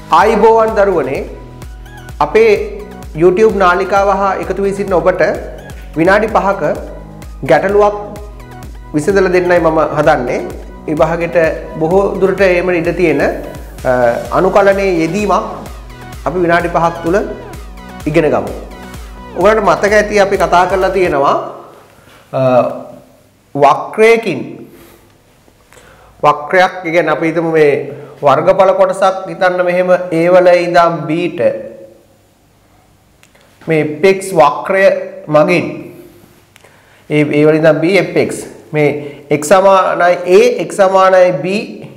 ආයිබෝවන් දරුවනේ අපේ YouTube නාලිකාව හා එකතු වී සිටින ඔබට විනාඩි 5ක ගැටලුවක් විසඳලා දෙන්නයි මම හදන්නේ. මේ භාගයට බොහෝ දුරට එම ඉඩ තියෙන අනුකලනයේ යෙදීමක් අපි විනාඩි 5ක් තුල ඉගෙන ගමු. ඔයාලට මතක ඇති අපි කතා කරලා තියෙනවා වක්‍රයකින් වක්‍රයක් කියන්නේ අපි හිතමු මේ වර්ගඵල කොටසක් හිතන්න මෙහෙම a වල ඉඳන් b ට මේ fx වක්‍රය මගින් a වල ඉඳන් b fx මේ x සමානයි a x සමානයි b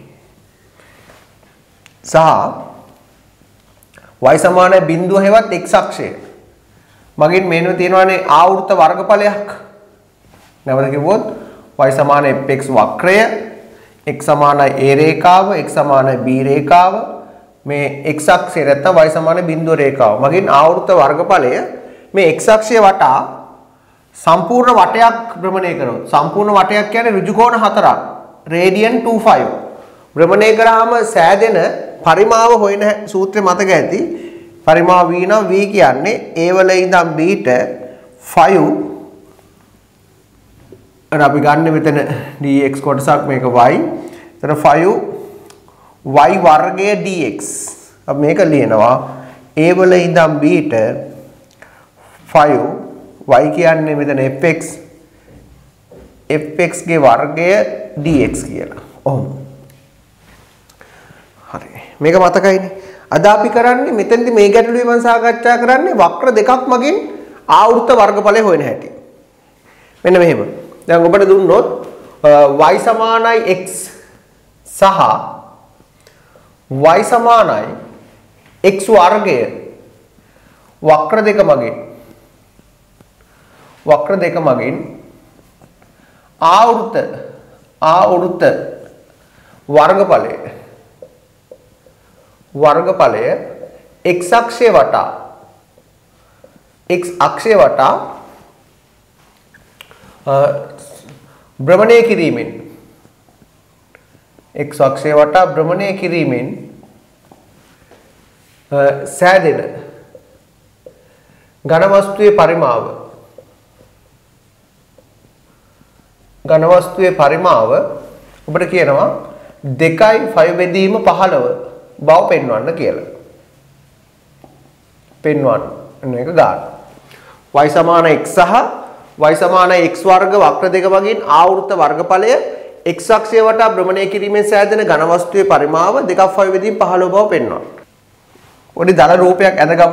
සහ y සමානයි බිඳුව හෙවත් x අක්ෂය මගින් මේනෝ තියෙනවානේ ආවෘත වර්ගඵලයක්. නැවත කිව්වොත් y සමානයි fx වක්‍රය x සමානයි a රේඛාව x සමානයි b රේඛාව මේ x අක්ෂය නැත්නම් y සමානයි බිඳුව රේඛාව මගින් ආවෘත වර්ගඵලය මේ x අක්ෂය වටා සම්පූර්ණ වටයක් භ්‍රමණය කරනවා. සම්පූර්ණ වටයක් කියන්නේ ඍජු කෝණ 4ක් රේඩියන් 25 භ්‍රමණය කරාම සෑදෙන පරිමාව හොයන සූත්‍රය මතක ඇති. පරිමාව v නම් v කියන්නේ a වල ඉඳන් b ට 5 අර අපි ගන්න මෙතන dx කොටසක් මේක y. එතන 5 y වර්ගය dx. අපි මේක ලියනවා a වල ඉඳන් b ට 5 y කියන්නේ මෙතන fx ගේ වර්ගය dx කියලා. ඔහොම. හරි. මේක මතකයිනේ. අද අපි කරන්නේ මෙතෙන්දි මේ ගැටලුවේ මම සාකච්ඡා කරන්නේ වක්‍ර දෙකක් මගින් ආවෘත වර්ගඵලය හොයන හැටි. මෙන්න මෙහෙම. දැන් ඔබට දුන්නොත් y සමානයි x සහ y සමානයි x වර්ගය වක්‍ර දෙක මගින් ආවෘත වර්ගඵලය x අක්ෂය වටා භ්‍රමණය කිරීමෙන් x අක්ෂය වටා භ්‍රමණය කිරීමෙන් සෑදෙන ඝන වස්තුවේ පරිමාව ඔබට කියනවා 2.5 බෙදීම 15 බව පෙන්වන්න කියලා. පෙන්වන්න එක ගන්න. y සමාන x සහ y සමාන x වර්ග වක්‍ර දෙක මගින් ආවෘත වර්ගඵලය x අක්ෂය වටා භ්‍රමණය කිරීමෙන් සෑදෙන ඝන වස්තුවේ පරිමාව 2.5 බෙදීම 15 බව පෙන්වන්න. ඔඩි දල රූපයක් ඇඳගමු.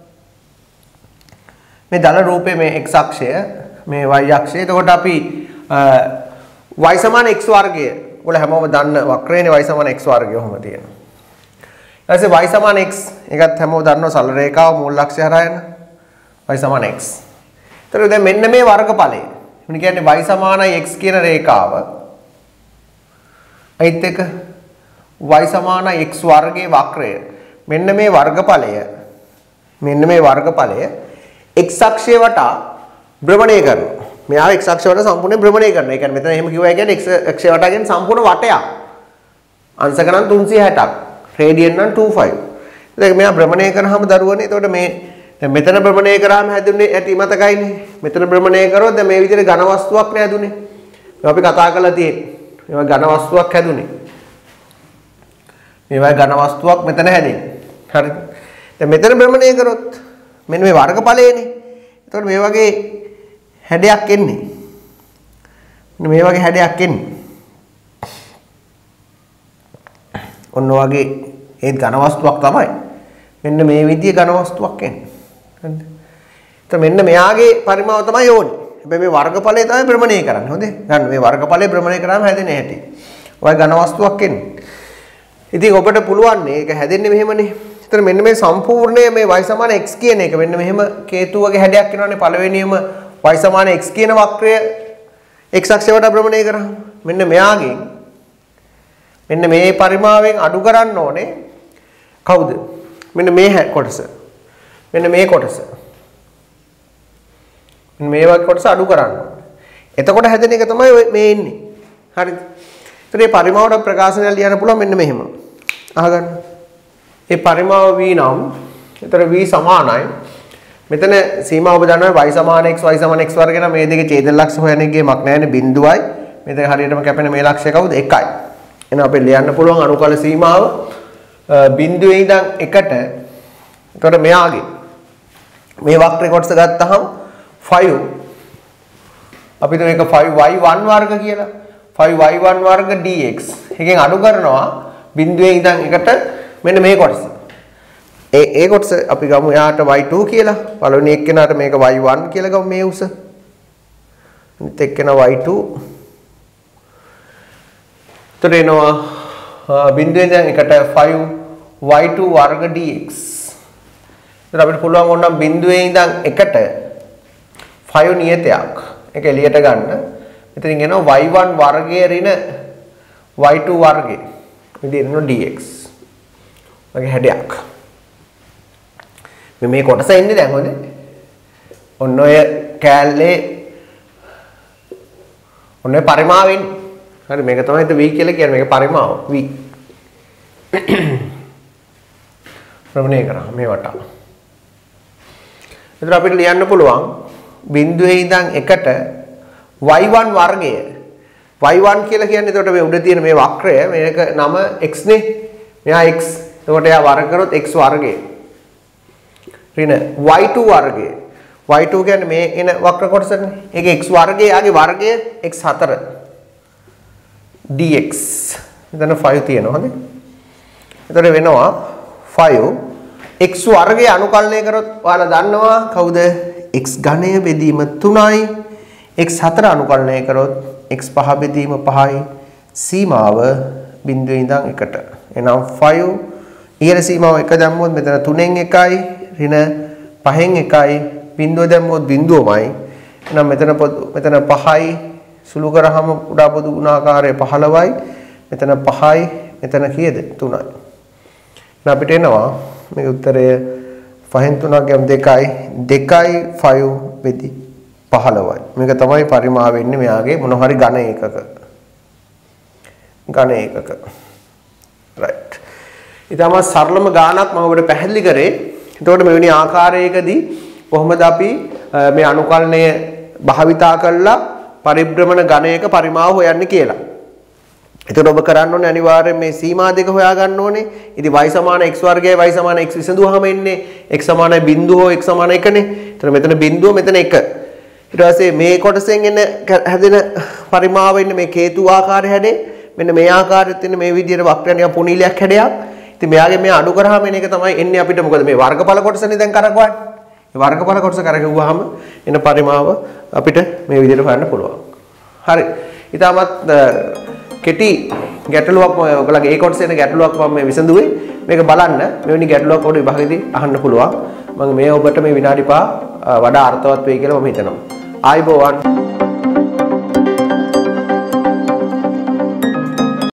මේ දල රූපේ මේ x අක්ෂය මේ y අක්ෂය. එතකොට අපි y සමාන x වර්ගය ඔයාලා හැමෝම දන්න වක්‍රයනේ y සමාන x වර්ගය ඔහොම තියෙනවා. ඊට පස්සේ y සමාන x ඒකත් හැමෝම දන්නවා සරල රේඛාව මූල අක්ෂය හරහා යන y සමාන x. ඒතර දැන් මෙන්න මේ වර්ගඵලය. මොන කියන්නේ y සමානයි x කියන රේඛාව. අයිත් එක y සමානයි x වර්ගයේ වක්‍රය. මෙන්න මේ වර්ගඵලය x අක්ෂය වටා භ්‍රමණය කරනවා. මෙයා x අක්ෂය වටා සම්පූර්ණ භ්‍රමණය කරනවා. ඒ කියන්නේ මෙතන එහෙම කිව්වා කියන්නේ x අක්ෂය වටා කියන්නේ සම්පූර්ණ වටයක්. අංශක නම් 360ක්. රේඩියන් නම් 25. දැන් මෙයා භ්‍රමණය කරාම දරුවනේ. එතකොට මේ දැන් මෙතන භ්‍රමණය කරාම හැදුනේ ඇටි මතකයිනේ. මෙතන භ්‍රමණය කරොත් දැන් මේ විදිහට ඝන වස්තුවක් නේ හැදුනේ. මේවා අපි කතා කරලා තියෙන්නේ. මේවා ඝන වස්තුවක් හැදුනේ. මේවා ඝන වස්තුවක් මෙතන හැදෙන්නේ. හරිද? දැන් මෙතන භ්‍රමණය කරොත් මෙන්න මේ වර්ගඵලයනේ. එතකොට මේ වගේ හැඩයක් එන්නේ. මෙන්න මේ වගේ හැඩයක් එන්නේ. ඔන්න වගේ ඒත් ඝන වස්තුවක් තමයි. මෙන්න මේ විදිහේ ඝන වස්තුවක් එන්නේ. හරිද? එතකොට මෙන්න මෙයාගේ පරිමාව තමයි ඕනේ. හැබැයි මේ වර්ගඵලය තමයි භ්‍රමණය කරන්නේ. හොඳේ. ගන්න මේ වර්ගඵලය භ්‍රමණය කරාම හැදෙන හැටි. ඔය ඝන වස්තුවක් එන්නේ. ඉතින් ඔබට පුළුවන් මේක හැදෙන්නේ මෙහෙමනේ. එතන මෙන්න මේ සම්පූර්ණය මේ y සමාන x කියන එක මෙන්න මෙහෙම කේතු වගේ හැඩයක් එනවානේ පළවෙනියම y සමාන x කියන වක්‍රය x අක්ෂය වටා භ්‍රමණය කරාම මෙන්න මෙයාගෙන් මෙන්න මේ පරිමාවෙන් අඩු කරන්න ඕනේ කවුද? මෙන්න මේ කොටස. මෙන්න මේ කොටස. මෙන්න මේ වගේ කොටස අඩු කරන්න ඕනේ. එතකොට හැදෙන එක තමයි මේ ඉන්නේ. හරිද? ඒතරේ පරිමාවට ප්‍රකාශනය ලියන්න පුළුවන් මෙන්න මෙහෙම. අහගන්න. ඒ පරිමාව v නම් එතන v සමානයි මෙතන සීමාව ඔබ දන්නවා y සමාන x y සමාන x වර්ග නම් මේ දෙකේ ඡේද ලක්ෂ හොයන්න ගියමක් නැහැ නේ බිඳුවයි මේ දෙක හරියටම කැපෙන මේ ලක්ෂය කවුද 1යි එහෙනම් අපිට ලියන්න පුළුවන් අනුකල සීමාව බිඳුවේ ඉඳන් 1ට එතකොට මෙයාගේ මේ වක්‍රේ කොටස ගත්තහම 5 අපි මේක 5y1 වර්ග කියලා 5y1 වර්ග dx එකෙන් අඩු කරනවා බිඳුවේ ඉඳන් 1ට මෙන්න මේ කොටස ඒ කොටස අපි ගමු එයාට y2 කියලා. පළවෙනි එක්කෙනාට මේක y1 කියලා ගමු මේ උස. අනිත් එක්කෙනා y2. එතකොට එනවා බිඳුවෙන් දැන් එකට 5y2 වර්ග dx. එතකොට අපිට පුළුවන් ඕනනම් බිඳුවේ ඉඳන් එකට 5 නියතයක්. ඒක එළියට ගන්න. මෙතනින් එනවා y1 වර්ගයේ ඍණ y2 වර්ගය. විදිහට එනවා dx. වගේ හැඩයක්. මේ කොටස එන්නේ දැන් හොඳ. ඔන්න ඔය කෑල්ලේ ඔන්න ඔය පරිමාවෙන්. හරි මේක තමයි v කියලා කියන්නේ මේක පරිමාව v. ප්‍රමණය කරා මේ වටා. එතන අපිට ලියන්න පුළුවන් බිඳුවේ ඉඳන් 1ට y1 වර්ගය. y1 කියලා කියන්නේ එතකොට මේ උඩ තියෙන මේ වක්‍රය මේක නම x නේ. මෙයා x. එතකොට එයා වර්ග කරොත් x වර්ගය. ඍණ y2 වර්ගය. y2 කියන්නේ මේ එන වක්‍ර කොටසනේ. ඒක x වර්ගය යාගේ වර්ගය x4 dx. එතන 5 තියෙනවා හොඳේ. එතකොට වෙනවා 5 x වර්ගය අනුකලනය කරොත් ඔයාලා දන්නවා කවුද x ඝනය බෙදීම 3යි x4 අනුකලනය කරොත් x5 බෙදීම 5යි සීමාව බිඳුවේ ඉඳන් 1ට. එහෙනම් 5 ඊයර සීමාව 1 දැම්මොත් මෙතන 3න් 1යි ඍණ 5න් 1යි බිඳුව දැම්මොත් බිඳුවමයි. එහෙනම් මෙතන 5යි සුළු කරාම උඩා පොදු ගුණාකාරය 15යි. මෙතන 5යි මෙතන කීයද 3යි. එහෙනම් අපිට එනවා මේ උත්තරය 5න් 3ක් ගම් 2යි 2යි 5 බෙදි 15යි. මේක තමයි පරිමාව වෙන්නේ මෙයාගේ මොන හරි ඝන ඒකක. ඝන ඒකක. right. ඊටම සරලම ගානක් මම ඔබට පැහැදිලි කරේ. එතකොට මෙවැනි ආකාරයකදී කොහොමද අපි මේ අනුකලනය භාවිතා කරලා පරිභ්‍රමණ ඝනයක පරිමාව හොයන්නේ කියලා. එතකොට ඔබ කරන්න ඕනේ අනිවාර්යයෙන් මේ සීමා දෙක හොයා ගන්න ඕනේ. ඉතින් y සමාන x වර්ගයයි y සමාන x විසඳුවාම එන්නේ x සමානයි බිඳුව හෝ x සමාන 1නේ. එතන මෙතන බිඳුව මෙතන 1. ඊට පස්සේ මේ කොටසෙන් එන හැදෙන පරිමාව ඉන්නේ මේ කේතු ආකාර හැඩේ. මෙන්න මේ ආකාරයට තියෙන මේ විදිහට වක්‍රය නිකන් පුනීලයක් හැඩයක්. ඉතින් මෙයාගේ මේ අඩු කරාම එන එක තමයි එන්නේ අපිට මොකද මේ වර්ගඵල කොටසනේ දැන් කරකවන්නේ. මේ වර්ගඵල කොටස කරකවුවාම එන පරිමාව අපිට මේ විදිහට හොයන්න පුළුවන්. හරි. ඊටමත් කෙටි ගැටලුවක් ඔයගොල්ලන්ගේ ඒ කොටසේ එන ගැටලුවක් මම මේ විසඳුවේ. මේක බලන්න මෙවැනි ගැටලුවක් ඔබට විභාගෙදී අහන්න පුළුවන්. මම මේ ඔබට මේ විනාඩි 5 වඩා අර්ථවත් වෙයි කියලා මම හිතනවා. ආයුබෝවන්.